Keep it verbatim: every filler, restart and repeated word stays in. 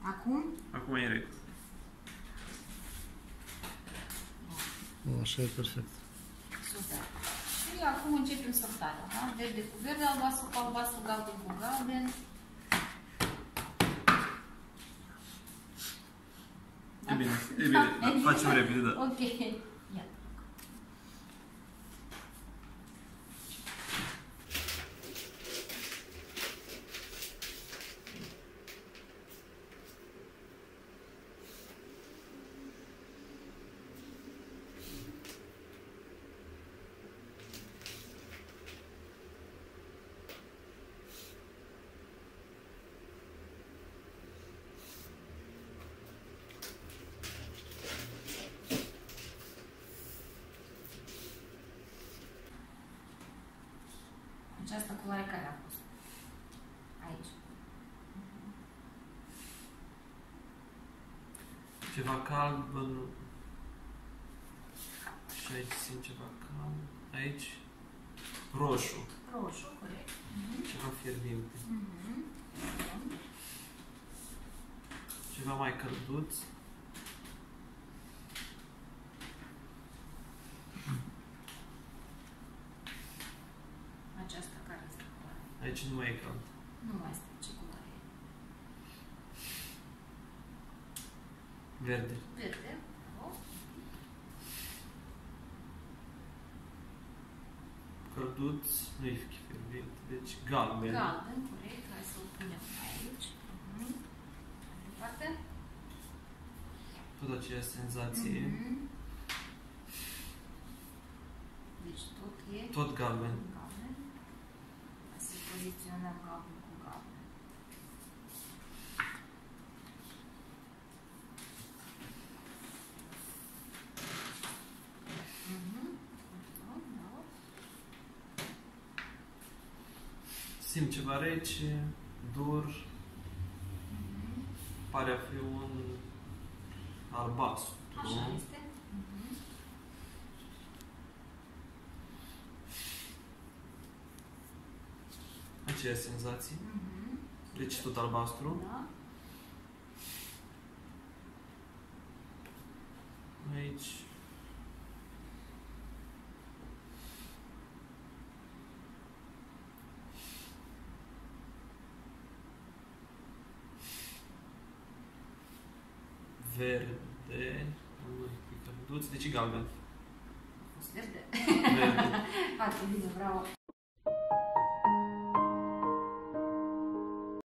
Acum? Acum e rec. Așa e perfect. Super. Și acum începem sortarea, da? Verde cu verde, albastru cu albastru, galben cu galben. E bine, e bine, da, facem repede, da. Ok. Ia. Această culoare care a fost? Aici. Ceva cald, bă, și aici simt ceva cald. Aici, roșu. Roșu, corect. Uh-huh. Ceva fierbinte. Uh-huh. Ceva mai călduț. Aceasta care este culoare? Aici nu mai e cald. Nu mai este. Ce culoare e? Verde. Verde. Bravo. Călduț, nu e fierbinte, deci galben. Galben, corect. Hai să-l punem aici. Uh-huh. Mai departe. Tot aceeași senzație. Uh-huh. Deci tot e... Tot galben. Galben. Hai să poziționăm galben cu galben. Mhm. Da. Simt ceva rece, dur. Mhm. Pare a fi un albastru. Așa este. Mhm. Aceeași senzație. Mhm. Deci tot albastru. Da. Aici. Verde. Nu e călduț, deci e galben. A fost verde. Verde. Foarte bine, bravo.